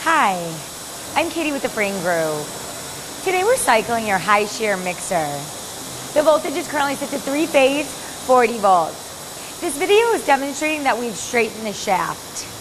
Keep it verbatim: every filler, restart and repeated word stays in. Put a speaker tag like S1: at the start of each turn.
S1: Hi, I'm Katie with the Frain Group. Today we're cycling your high shear mixer. The voltage is currently set to three phase, forty volts. This video is demonstrating that we've straightened the shaft.